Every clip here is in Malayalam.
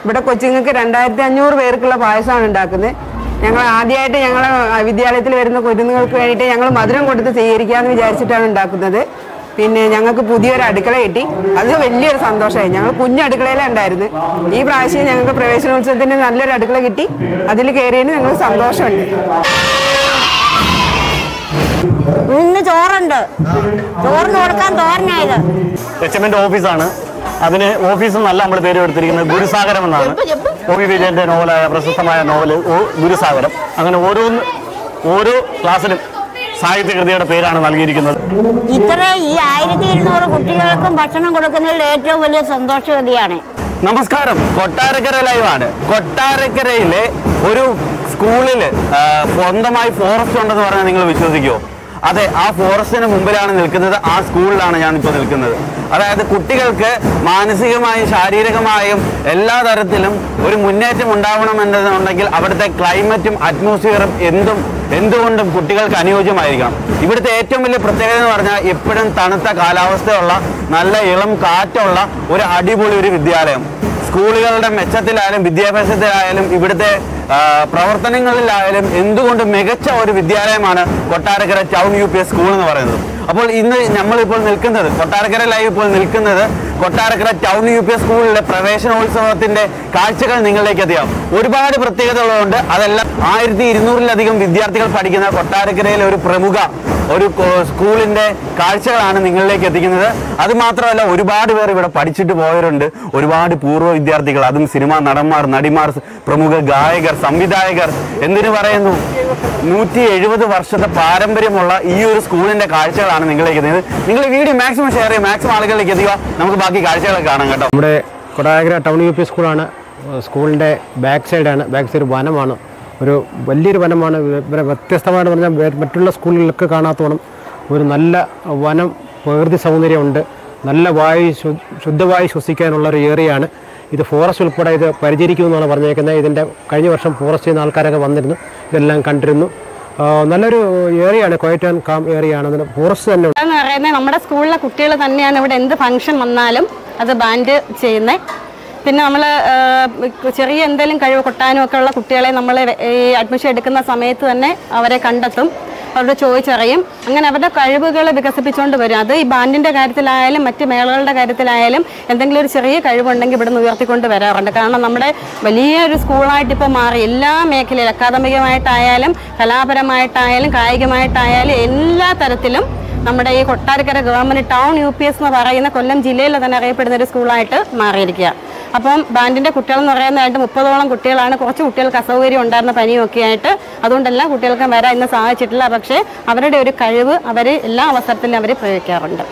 ഇവിടെ കൊച്ചുങ്ങൾക്ക് 2500 പേർക്കുള്ള പായസമാണ് ഉണ്ടാക്കുന്നത്. ഞങ്ങൾ ആദ്യമായിട്ട് ഞങ്ങളെ വിദ്യാലയത്തിൽ വരുന്ന കുരുന്നുകൾക്ക് വേണ്ടിയിട്ട് ഞങ്ങൾ മധുരം കൊടുത്ത് സ്വീകരിക്കാമെന്ന് വിചാരിച്ചിട്ടാണ് ഉണ്ടാക്കുന്നത്. പിന്നെ ഞങ്ങൾക്ക് പുതിയൊരു അടുക്കള കിട്ടി, അത് വലിയൊരു സന്തോഷമായി. ഞങ്ങൾ കുഞ്ഞടുക്കളയിലാണ് ഉണ്ടായിരുന്നു. ഈ പ്രാവശ്യം ഞങ്ങൾക്ക് പ്രവേശനോത്സവത്തിന് നല്ലൊരു അടുക്കള കിട്ടി, അതിൽ കയറിയതിന് ഞങ്ങൾക്ക് സന്തോഷമുണ്ട്. ഇന്ന് ചോറുണ്ട്, ചോറിന് കൊടുക്കാൻ തോരനായത് HMന്റെ ഓഫീസാണ്. അതിന് ഓഫീസിൽ നല്ല നമ്മൾ പേര് എടുത്തിരിക്കുന്നത് ഗുരുസാഗരം എന്നാണ്. OV വിജയന്റെ നോവലായ പ്രശസ്തമായ നോവല് ഗുരുസാഗരം. അങ്ങനെ ഓരോ ക്ലാസ്സിലും സാഹിത്യകൃതിയുടെ പേരാണ് നൽകിയിരിക്കുന്നത്. ഇത്ര ഈ 1200 കുട്ടികൾക്കും ഭക്ഷണം കൊടുക്കുന്നതിൽ ഏറ്റവും വലിയ സന്തോഷവതിയാണ്. നമസ്കാരം, കൊട്ടാരക്കര ലൈവാണ്. കൊട്ടാരക്കരയിലെ ഒരു സ്കൂളില് സ്വന്തമായി ഫോറസ്റ്റ് ഉണ്ടെന്ന് പറഞ്ഞാൽ നിങ്ങൾ വിശ്വസിക്കുമോ? അതെ, ആ ഫോറസ്റ്റിന് മുമ്പിലാണ് നിൽക്കുന്നത്. ആ സ്കൂളിലാണ് ഞാനിപ്പോൾ നിൽക്കുന്നത്. അതായത് കുട്ടികൾക്ക് മാനസികമായും ശാരീരികമായും എല്ലാ തരത്തിലും ഒരു മുന്നേറ്റം ഉണ്ടാവണമെന്നുണ്ടെങ്കിൽ അവിടുത്തെ ക്ലൈമറ്റും അറ്റ്മോസ്ഫിയറും എന്തുകൊണ്ടും കുട്ടികൾക്ക് അനുയോജ്യമായിരിക്കണം. ഇവിടുത്തെ ഏറ്റവും വലിയ പ്രത്യേകത എന്ന് പറഞ്ഞാൽ എപ്പോഴും തണുത്ത കാലാവസ്ഥയുള്ള നല്ല ഇളം കാറ്റുള്ള ഒരു അടിപൊളി ഒരു വിദ്യാലയം. സ്കൂളുകളുടെ മെച്ചത്തിലായാലും വിദ്യാഭ്യാസത്തിലായാലും ഇവിടുത്തെ പ്രവർത്തനങ്ങളിലായാലും എന്തുകൊണ്ടും മികച്ച ഒരു വിദ്യാലയമാണ് കൊട്ടാരക്കര ടൗൺ UPS സ്കൂൾ എന്ന് പറയുന്നത്. അപ്പോൾ ഇന്ന് നമ്മളിപ്പോൾ നിൽക്കുന്നത്, കൊട്ടാരക്കര ലൈവ് ഇപ്പോൾ നിൽക്കുന്നത് കൊട്ടാരക്കര ടൗൺ UPS സ്കൂളിലെ പ്രവേശനോത്സവത്തിന്റെ കാഴ്ചകൾ നിങ്ങളിലേക്ക് എത്തിയാം. ഒരുപാട് പ്രത്യേകതകളുണ്ട്. അതെല്ലാം 1200-ലധികം വിദ്യാർത്ഥികൾ പഠിക്കുന്ന കൊട്ടാരക്കരയിലെ ഒരു പ്രമുഖ ഒരു സ്കൂളിന്റെ കാഴ്ചകളാണ് നിങ്ങളിലേക്ക് എത്തിക്കുന്നത്. അത് മാത്രമല്ല, ഒരുപാട് പേർ ഇവിടെ പഠിച്ചിട്ട് പോയവരുണ്ട്. ഒരുപാട് പൂർവ്വ വിദ്യാർത്ഥികൾ, അതും സിനിമാ നടന്മാർ, നടിമാർ, പ്രമുഖ ഗായകർ, സംവിധായകർ, എന്തിനു പറയുന്നു 170 വർഷത്തെ പാരമ്പര്യമുള്ള ഈ ഒരു സ്കൂളിന്റെ കാഴ്ചകളാണ് നിങ്ങളിലേക്ക് എത്തുന്നത്. നിങ്ങൾ ഈ വീഡിയോ മാക്സിമം ഷെയർ ചെയ്യുക, മാക്സിമം ആളുകളിലേക്ക് എത്തിക്കുക. നമുക്ക് ബാക്കി കാഴ്ചകളൊക്കെ കാണാം കേട്ടോ. നമ്മുടെ കൊട്ടാരക്കര ടൗൺ UPS സ്കൂളാണ്. സ്കൂളിൻ്റെ ബാക്ക് സൈഡ് വനമാണ്. ഒരു വലിയൊരു വനമാണ്. വ്യത്യസ്തമായിട്ട് പറഞ്ഞാൽ മറ്റുള്ള സ്കൂളുകളിലൊക്കെ കാണാത്തോണം ഒരു നല്ല വനം, പ്രകൃതി സൗന്ദര്യമുണ്ട്. നല്ല ശുദ്ധവായു ശ്വസിക്കാനുള്ള ഒരു ഏരിയയാണ് ഇത്. ഫോറസ്റ്റ് ഉൾപ്പെടെ ഇത് പരിചരിക്കുമെന്നാണ് പറഞ്ഞേക്കുന്നത്. ഇതിൻ്റെ കഴിഞ്ഞ വർഷം ഫോറസ്റ്റ് ചെയ്യുന്ന ആൾക്കാരൊക്കെ വന്നിരുന്നു, ഇതെല്ലാം കണ്ടിരുന്നു. നല്ലൊരു ഏരിയയാണ്, ക്വയറ്റ് ആൻഡ് കാം ഏരിയയാണ്. അതിന് ഫോറസ്റ്റ് തന്നെ എന്ന് പറയുന്നത് നമ്മുടെ സ്കൂളിലെ കുട്ടികൾ തന്നെയാണ് ഇവിടെ എന്ത് ഫംഗ്ഷൻ വന്നാലും അത് ബാൻഡ് ചെയ്യുന്നത്. പിന്നെ നമ്മൾ ചെറിയ എന്തെങ്കിലും കഴിവ് കൊട്ടാനും ഒക്കെ ഉള്ള കുട്ടികളെ നമ്മൾ ഈ അഡ്മിഷൻ എടുക്കുന്ന സമയത്ത് തന്നെ അവരെ കണ്ടെത്തും, അവരോട് ചോദിച്ചറിയും. അങ്ങനെ അവരുടെ കഴിവുകൾ വികസിപ്പിച്ചുകൊണ്ട് വരും. അത് ഈ ബാൻഡിൻ്റെ കാര്യത്തിലായാലും മറ്റ് മേളകളുടെ കാര്യത്തിലായാലും എന്തെങ്കിലും ഒരു ചെറിയ കഴിവുണ്ടെങ്കിൽ ഇവിടെ നിന്ന് ഉയർത്തിക്കൊണ്ട് വരാറുണ്ട്. കാരണം നമ്മുടെ വലിയൊരു സ്കൂളായിട്ട് ഇപ്പോൾ മാറി. എല്ലാ മേഖലയിലും അക്കാദമികമായിട്ടായാലും കലാപരമായിട്ടായാലും കായികമായിട്ടായാലും എല്ലാ തരത്തിലും നമ്മുടെ ഈ കൊട്ടാരക്കര ഗവൺമെൻറ് ടൗൺ UPS എന്ന് പറയുന്ന കൊല്ലം ജില്ലയിൽ തന്നെ അറിയപ്പെടുന്ന ഒരു സ്കൂളായിട്ട് മാറിയിരിക്കുക. അപ്പം ബാൻഡിൻ്റെ കുട്ടികളെന്ന് പറയുന്നതായിട്ട് 30ഓളം കുട്ടികളാണ്. കുറച്ച് കുട്ടികൾക്ക് അസൗകര്യം ഉണ്ടായിരുന്ന പനിയൊക്കെ ആയിട്ട്, അതുകൊണ്ട് എല്ലാ കുട്ടികൾക്കും വരാൻ ഇന്ന് സാധിച്ചിട്ടില്ല. പക്ഷേ അവരുടെ ഒരു കഴിവ് അവർ എല്ലാ അവസരത്തിലും അവർ പ്രയോഗിക്കാറുണ്ട്.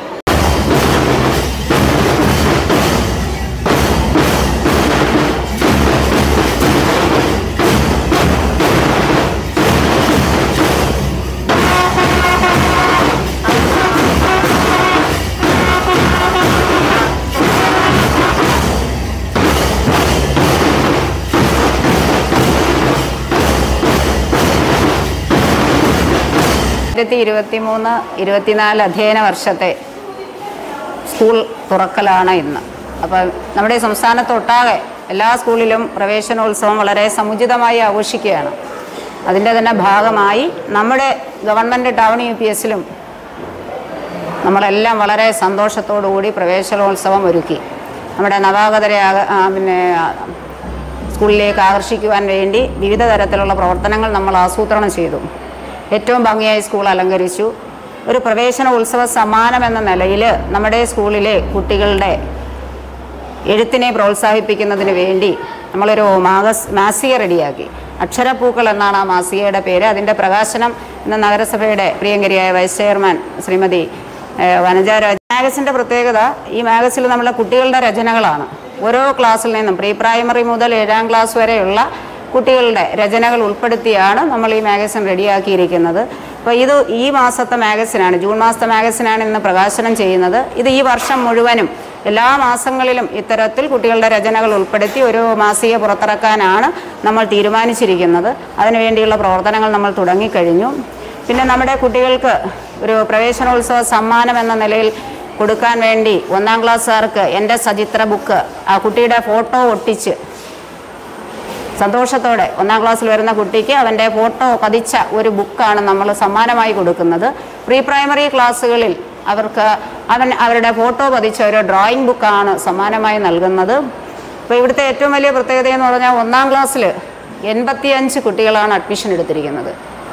ായിരത്തി 23-24 അധ്യയന വർഷത്തെ സ്കൂൾ തുറക്കലാണ് ഇന്ന്. അപ്പോൾ നമ്മുടെ സംസ്ഥാനത്തൊട്ടാകെ എല്ലാ സ്കൂളിലും പ്രവേശനോത്സവം വളരെ സമുചിതമായി ആഘോഷിക്കുകയാണ്. അതിൻ്റെ തന്നെ ഭാഗമായി നമ്മുടെ ഗവൺമെൻറ് ടൗൺ UPSലും നമ്മളെല്ലാം വളരെ സന്തോഷത്തോടുകൂടി പ്രവേശനോത്സവം ഒരുക്കി. നമ്മുടെ നവാഗതരെ സ്കൂളിലേക്ക് ആകർഷിക്കുവാൻ വേണ്ടി വിവിധ തരത്തിലുള്ള പ്രവർത്തനങ്ങൾ നമ്മൾ ആസൂത്രണം ചെയ്തു. ഏറ്റവും ഭംഗിയായി സ്കൂൾ അലങ്കരിച്ചു. ഒരു പ്രവേശന ഉത്സവ സമ്മാനം എന്ന നിലയിൽ നമ്മുടെ സ്കൂളിലെ കുട്ടികളുടെ എഴുത്തിനെ പ്രോത്സാഹിപ്പിക്കുന്നതിന് വേണ്ടി നമ്മളൊരു മാസിക റെഡിയാക്കി. അക്ഷരപ്പൂക്കൾ എന്നാണ് ആ മാസികയുടെ പേര്. അതിൻ്റെ പ്രകാശനം ഇന്ന് നഗരസഭയുടെ പ്രിയങ്കരിയായ വൈസ് ചെയർമാൻ ശ്രീമതി വനജാരാജ്. മാഗസിൻ്റെ പ്രത്യേകത, ഈ മാഗസിനിൽ നമ്മുടെ കുട്ടികളുടെ രചനകളാണ്. ഓരോ ക്ലാസ്സിൽ നിന്നും പ്രീ പ്രൈമറി മുതൽ 7ാം ക്ലാസ് വരെയുള്ള കുട്ടികളുടെ രചനകൾ ഉൾപ്പെടുത്തിയാണ് നമ്മൾ ഈ മാഗസിൻ റെഡിയാക്കിയിരിക്കുന്നത്. അപ്പോൾ ഇത് ഈ മാസത്തെ മാഗസിനാണ്, ജൂൺ മാസത്തെ മാഗസിനാണ് ഇന്ന് പ്രകാശനം ചെയ്യുന്നത്. ഇത് ഈ വർഷം മുഴുവനും എല്ലാ മാസങ്ങളിലും ഇത്തരത്തിൽ കുട്ടികളുടെ രചനകൾ ഉൾപ്പെടുത്തി ഒരു മാസിക പുറത്തിറക്കാനാണ് നമ്മൾ തീരുമാനിച്ചിരിക്കുന്നത്. അതിനുവേണ്ടിയുള്ള പ്രവർത്തനങ്ങൾ നമ്മൾ തുടങ്ങിക്കഴിഞ്ഞു. പിന്നെ നമ്മുടെ കുട്ടികൾക്ക് ഒരു പ്രവേശനോത്സവ സമ്മാനം എന്ന നിലയിൽ കൊടുക്കാൻ വേണ്ടി 1ാം ക്ലാസ്സുകാർക്ക് എൻ്റെ സചിത്ര ബുക്ക്, ആ കുട്ടിയുടെ ഫോട്ടോ ഒട്ടിച്ച് സന്തോഷത്തോടെ 1ാം ക്ലാസ്സിൽ വരുന്ന കുട്ടിക്ക് അവൻ്റെ ഫോട്ടോ പതിച്ച ഒരു ബുക്കാണ് നമ്മൾ സമ്മാനമായി കൊടുക്കുന്നത്. പ്രീ പ്രൈമറി ക്ലാസ്സുകളിൽ അവർക്ക് അവരുടെ ഫോട്ടോ പതിച്ച ഒരു ഡ്രോയിങ് ബുക്കാണ് സമ്മാനമായി നൽകുന്നത്. അപ്പോൾ ഇവിടുത്തെ ഏറ്റവും വലിയ പ്രത്യേകത എന്ന് പറഞ്ഞാൽ 1ാം ക്ലാസ്സിൽ 85 കുട്ടികളാണ് അഡ്മിഷൻ എടുത്തിരിക്കുന്നത്.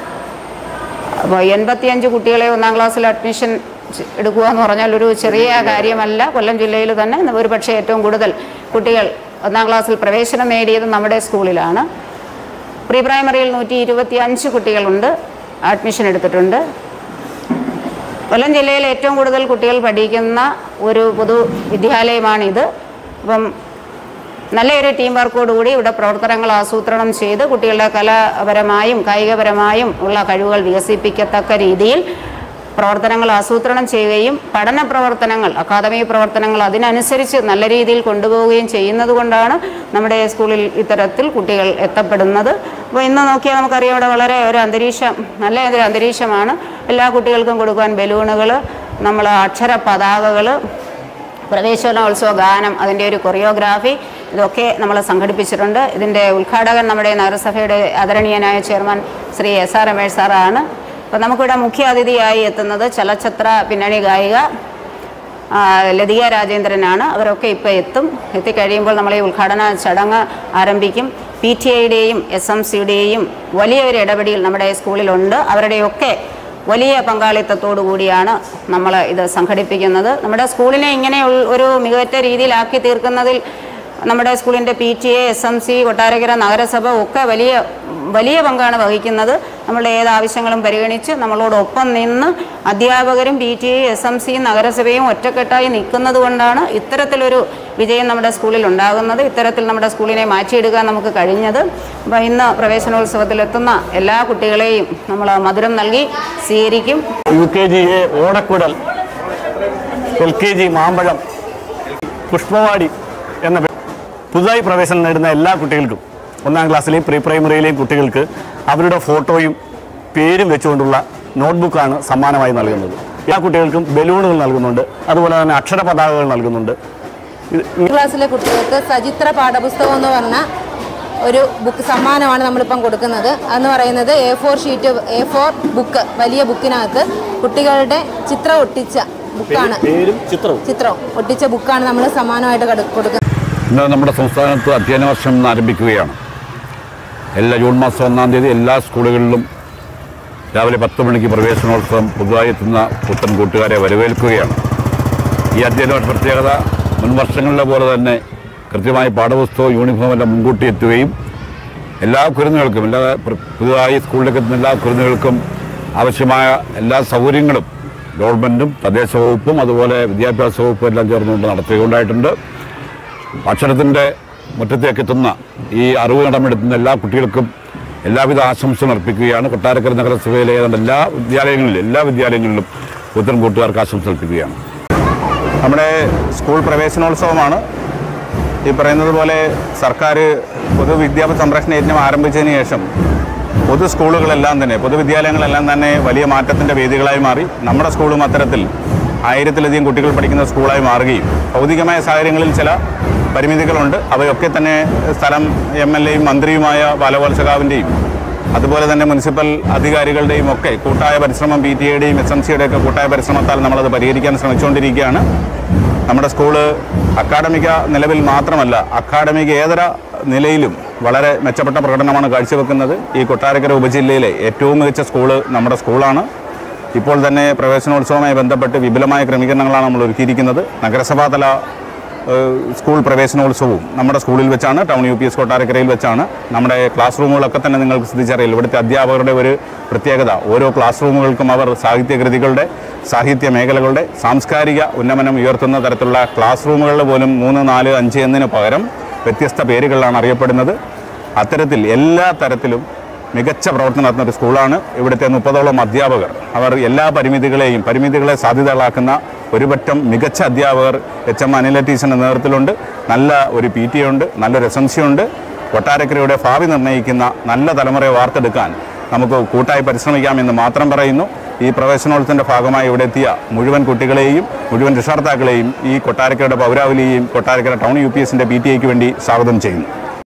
അപ്പോൾ 85 കുട്ടികളെ 1ാം ക്ലാസ്സിൽ അഡ്മിഷൻ എടുക്കുക എന്ന് പറഞ്ഞാൽ ഒരു ചെറിയ കാര്യമല്ല. കൊല്ലം ജില്ലയിൽ തന്നെ ഒരു പക്ഷേ ഏറ്റവും കൂടുതൽ കുട്ടികൾ 1ാം ക്ലാസ്സിൽ പ്രവേശനം നേടിയത് നമ്മുടെ സ്കൂളിലാണ്. പ്രീ പ്രൈമറിയിൽ 125 കുട്ടികളുണ്ട് അഡ്മിഷൻ എടുത്തിട്ടുണ്ട്. കൊല്ലം ജില്ലയിൽ ഏറ്റവും കൂടുതൽ കുട്ടികൾ പഠിക്കുന്ന ഒരു പൊതു വിദ്യാലയമാണിത്. അപ്പം നല്ലൊരു ടീം വർക്കോടുകൂടി ഇവിടെ പ്രവർത്തനങ്ങൾ ആസൂത്രണം ചെയ്ത് കുട്ടികളുടെ കലാപരമായും കായികപരമായും ഉള്ള കഴിവുകൾ വികസിപ്പിക്കത്തക്ക രീതിയിൽ പ്രവർത്തനങ്ങൾ ആസൂത്രണം ചെയ്യുകയും പഠന പ്രവർത്തനങ്ങൾ അക്കാദമിക് പ്രവർത്തനങ്ങൾ അതിനനുസരിച്ച് നല്ല രീതിയിൽ കൊണ്ടുപോവുകയും ചെയ്യുന്നത് കൊണ്ടാണ് നമ്മുടെ സ്കൂളിൽ ഇത്തരത്തിൽ കുട്ടികൾ എത്തപ്പെടുന്നത്. അപ്പോൾ ഇന്ന് നോക്കിയാൽ നമുക്കറിയാം ഇവിടെ വളരെ ഒരു അന്തരീക്ഷം നല്ല ഒരു അന്തരീക്ഷമാണ്. എല്ലാ കുട്ടികൾക്കും കൊടുക്കാൻ ബലൂണുകൾ, നമ്മൾ അക്ഷര പതാകകൾ, പ്രവേശനോത്സവ ഗാനം, അതിൻ്റെ ഒരു കൊറിയോഗ്രാഫി ഇതൊക്കെ നമ്മൾ സംഘടിപ്പിച്ചിട്ടുണ്ട്. ഇതിൻ്റെ ഉദ്ഘാടകൻ നമ്മുടെ നഗരസഭയുടെ ആദരണീയനായ ചെയർമാൻ ശ്രീ SR രമേശ് സാറാണ്. അപ്പോൾ നമുക്കിവിടെ മുഖ്യ അതിഥിയായി എത്തുന്നത് ചലച്ചിത്ര പിന്നണി ഗായിക ലതിക രാജേന്ദ്രനാണ്. അവരൊക്കെ ഇപ്പോൾ എത്തിക്കഴിയുമ്പോൾ നമ്മൾ ഈ ഉദ്ഘാടന ചടങ്ങ് ആരംഭിക്കും. PTA-യുടെയും SMC-യുടെയും വലിയൊരു ഇടപെടൽ നമ്മുടെ സ്കൂളിലുണ്ട്. അവരുടെയൊക്കെ വലിയ പങ്കാളിത്തത്തോടു കൂടിയാണ് നമ്മൾ ഇത് സംഘടിപ്പിക്കുന്നത്. നമ്മുടെ സ്കൂളിനെ ഇങ്ങനെ ഒരു മികച്ച രീതിയിലാക്കി തീർക്കുന്നതിൽ നമ്മുടെ സ്കൂളിൻ്റെ PTA, SMC, കൊട്ടാരക്കര നഗരസഭ ഒക്കെ വലിയ പങ്കാണ് വഹിക്കുന്നത്. നമ്മളുടെ ഏത് ആവശ്യങ്ങളും പരിഗണിച്ച് നമ്മളോടൊപ്പം നിന്ന് അധ്യാപകരും PTA, SMC, നഗരസഭയും ഒറ്റക്കെട്ടായി നിൽക്കുന്നത് കൊണ്ടാണ് ഇത്തരത്തിലൊരു വിജയം നമ്മുടെ സ്കൂളിൽ ഉണ്ടാകുന്നത്. ഇത്തരത്തിൽ നമ്മുടെ സ്കൂളിനെ മാറ്റിയെടുക്കാൻ നമുക്ക് കഴിഞ്ഞത്. അപ്പോൾ ഇന്ന് പ്രവേശനോത്സവത്തിലെത്തുന്ന എല്ലാ കുട്ടികളെയും നമ്മൾ മധുരം നൽകി സ്വീകരിക്കും. UKG ഓടക്കുടൽ, LKG മാമ്പഴം, പുഷ്പവാടി എന്ന പുതുതായി പ്രവേശനം നേടുന്ന എല്ലാ കുട്ടികൾക്കും 1ാം ക്ലാസ്സിലെയും പ്രീ പ്രൈമറിയിലെയും കുട്ടികൾക്ക് അവരുടെ ഫോട്ടോയും പേരും വെച്ചുകൊണ്ടുള്ള നോട്ട്ബുക്കാണ് സമ്മാനമായി നൽകുന്നത്. എല്ലാ കുട്ടികൾക്കും ബലൂണുകൾ നൽകുന്നുണ്ട്, അതുപോലെ തന്നെ അക്ഷര പതാകകൾ നൽകുന്നുണ്ട്. ക്ലാസ്സിലെ കുട്ടികൾക്ക് സചിത്ര പാഠപുസ്തകം എന്ന് പറഞ്ഞ ഒരു ബുക്ക് സമ്മാനമാണ് നമ്മളിപ്പം കൊടുക്കുന്നത്. അതെന്ന് പറയുന്നത് A4 ബുക്ക്, വലിയ ബുക്കിനകത്ത് കുട്ടികളുടെ ചിത്രം ഒട്ടിച്ച ബുക്കാണ്. ചിത്രം ഒട്ടിച്ച ബുക്കാണ് നമ്മൾ സമ്മാനമായിട്ട് കൊടുക്കുന്നത്. ഇന്ന് നമ്മുടെ സംസ്ഥാനത്ത് അധ്യയന വർഷം ആരംഭിക്കുകയാണ്. ജൂൺ മാസം 1-ാം തീയതി എല്ലാ സ്കൂളുകളിലും രാവിലെ 10 മണിക്ക് പ്രവേശനോത്സവം പുതുതായി എത്തുന്ന പുത്തൻ കൂട്ടുകാരെ വരവേൽക്കുകയാണ്. ഈ അധ്യയന വർഷ പ്രത്യേകത മുൻ വർഷങ്ങളിലെ പോലെ തന്നെ കൃത്യമായി പാഠപുസ്തകവും യൂണിഫോം എല്ലാം മുൻകൂട്ടി എത്തുകയും എല്ലാ കുരുന്നുകൾക്കും പുതുതായി സ്കൂളിലേക്ക് എത്തുന്ന എല്ലാ കുരുന്നുകൾക്കും ആവശ്യമായ എല്ലാ സൗകര്യങ്ങളും ഗവൺമെൻറ്റും തദ്ദേശ വകുപ്പും അതുപോലെ വിദ്യാഭ്യാസ വകുപ്പും എല്ലാം ചേർന്നുകൊണ്ട് നടത്തുകയുണ്ടായിട്ടുണ്ട്. അക്ഷരത്തിൻ്റെ മുറ്റത്തേക്ക് എത്തുന്ന ഈ അറിവ് കടമെടുത്തുന്ന എല്ലാ കുട്ടികൾക്കും എല്ലാവിധ ആശംസകൾ അർപ്പിക്കുകയാണ്. കൊട്ടാരക്കര നഗരസഭയിലെ എല്ലാ വിദ്യാലയങ്ങളിലും പുത്തൻ കൂട്ടുകാർക്ക് ആശംസ അർപ്പിക്കുകയാണ്. നമ്മുടെ സ്കൂൾ പ്രവേശനോത്സവമാണ്. ഈ പറയുന്നത് പോലെ സർക്കാർ പൊതുവിദ്യാഭ്യാസ സംരക്ഷണ യജ്ഞം ആരംഭിച്ചതിന് ശേഷം പൊതുവിദ്യാലയങ്ങളെല്ലാം തന്നെ വലിയ മാറ്റത്തിൻ്റെ വേദികളായി മാറി. നമ്മുടെ സ്കൂളും അത്തരത്തിൽ 1000-ലധികം കുട്ടികൾ പഠിക്കുന്ന സ്കൂളായി മാറുകയും ഭൗതികമായ സാഹചര്യങ്ങളിൽ ചില പരിമിതികളുണ്ട്. അവയൊക്കെ തന്നെ സ്ഥലം MLA-യും മന്ത്രിയുമായ ബാലഗോപാൽ സഖാവിൻ്റെയും അതുപോലെ തന്നെ മുനിസിപ്പൽ അധികാരികളുടെയും ഒക്കെ കൂട്ടായ പരിശ്രമം, PTA-യുടെയും SMC-യുടെ ഒക്കെ കൂട്ടായ പരിശ്രമത്താൽ നമ്മളത് പരിഹരിക്കാൻ ശ്രമിച്ചുകൊണ്ടിരിക്കുകയാണ്. നമ്മുടെ സ്കൂള് അക്കാഡമിക നിലവിൽ മാത്രമല്ല, അക്കാഡമികേതര നിലയിലും വളരെ മെച്ചപ്പെട്ട പ്രകടനമാണ് കാഴ്ചവെക്കുന്നത്. ഈ കൊട്ടാരക്കര ഉപജില്ലയിലെ ഏറ്റവും മികച്ച സ്കൂള് നമ്മുടെ സ്കൂളാണ്. ഇപ്പോൾ തന്നെ പ്രവേശനോത്സവവുമായി ബന്ധപ്പെട്ട് വിപുലമായ ക്രമീകരണങ്ങളാണ് നമ്മൾ ഒരുക്കിയിരിക്കുന്നത്. നഗരസഭാതല സ്കൂൾ പ്രവേശനോത്സവവും നമ്മുടെ സ്കൂളിൽ വെച്ചാണ്, ടൗൺ UPS കൊട്ടാരക്കരയിൽ വെച്ചാണ്. നമ്മുടെ ക്ലാസ് റൂമുകളൊക്കെ തന്നെ നിങ്ങൾക്ക് ശ്രദ്ധിച്ചറിയില്ല. ഇവിടുത്തെ അധ്യാപകരുടെ ഒരു പ്രത്യേകത, ഓരോ ക്ലാസ് റൂമുകൾക്കും അവർ സാഹിത്യകൃതികളുടെ, സാഹിത്യ മേഖലകളുടെ സാംസ്കാരിക ഉന്നമനം ഉയർത്തുന്ന തരത്തിലുള്ള ക്ലാസ് റൂമുകളിൽ പോലും 3, 4, 5 എന്നതിന് പകരം വ്യത്യസ്ത പേരുകളിലാണ് അറിയപ്പെടുന്നത്. അത്തരത്തിൽ എല്ലാ തരത്തിലും മികച്ച പ്രവർത്തനം നടത്തുന്ന ഒരു സ്കൂളാണ്. ഇവിടുത്തെ 30ഓളം അധ്യാപകർ, അവർ എല്ലാ പരിമിതികളെ സാധ്യതകളാക്കുന്ന ഒരുപറ്റം മികച്ച അധ്യാപകർ HM അനില ടീച്ചറിൻ്റെ നേതൃത്വത്തിലുണ്ട്. നല്ല ഒരു PTA ഉണ്ട്, നല്ലൊരു SMC ഉണ്ട്. കൊട്ടാരക്കരയുടെ ഭാവി നിർണ്ണയിക്കുന്ന നല്ല തലമുറയെ വാർത്തെടുക്കാൻ നമുക്ക് കൂട്ടായി പരിശ്രമിക്കാമെന്ന് മാത്രം പറയുന്നു. ഈ പ്രവേശനോത്സവത്തിൻ്റെ ഭാഗമായി ഇവിടെ എത്തിയ മുഴുവൻ കുട്ടികളെയും മുഴുവൻ രക്ഷകർത്താക്കളെയും ഈ കൊട്ടാരക്കരയുടെ പൗരാവലിയെയും കൊട്ടാരക്കര ടൗൺ UPSൻ്റെ PTA-യ്ക്ക് വേണ്ടി സ്വാഗതം ചെയ്യുന്നു.